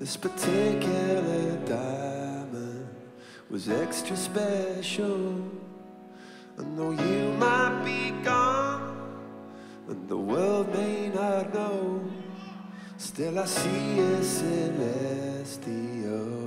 This particular diamond was extra special. And though you might be gone and the world may not know, still I see a celestial.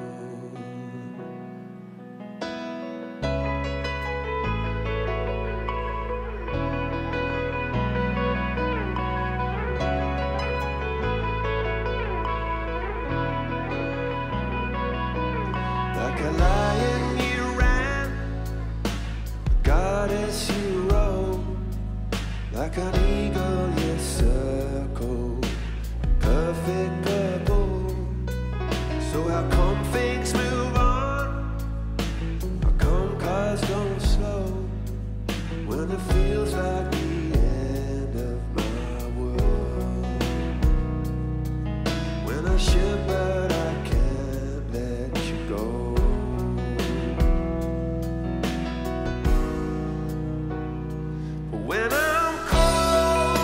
Like a lion you ran, a goddess you rode, like an eagle you circled, perfect purple. So how come things move on? How come cars go slow when it feels like the end of my world? When I should but I can't let you go. But when I'm cold,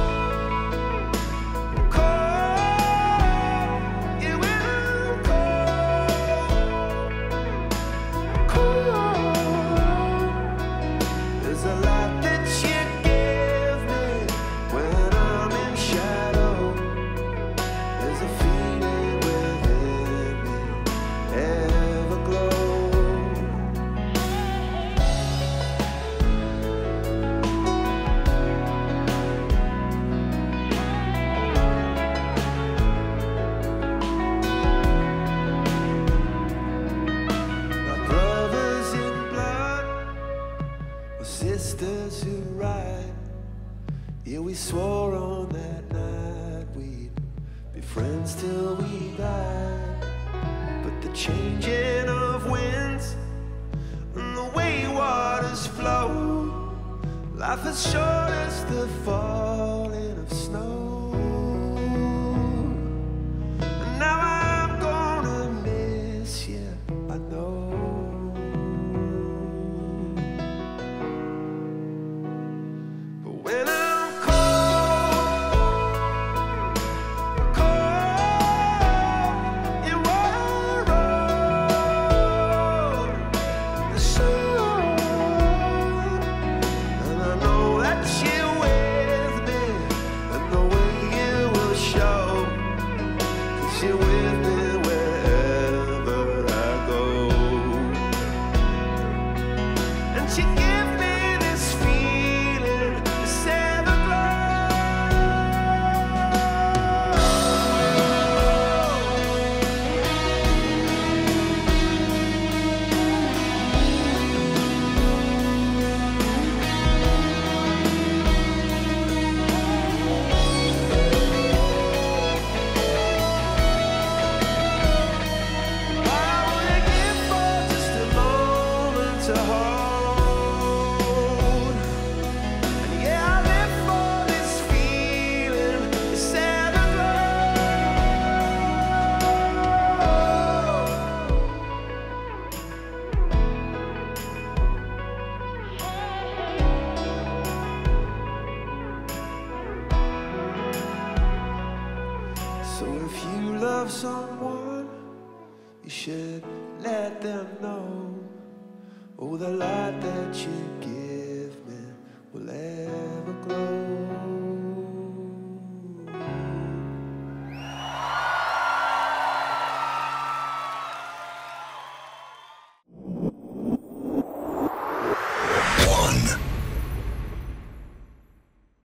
yeah, when I'm cold, there's a lot that you give me when I'm in shadow. There's a feeling within me, ever glow. Like brothers in blood, or sisters who ride. Yeah, we swore on that night we'd be friends till we died. But the changing of winds and the way waters flow, life is short as the falling of snow. And now I'm gonna miss you, I know. But when I'm cold, you were the sun, and I know that you're with me, and the way you will show, 'cause you're with me wherever I go. And you give me this feeling, this I would give for just a moment to hold. And yeah, I live for this feeling, this So if you love someone, you should let them know. Oh, the light that you give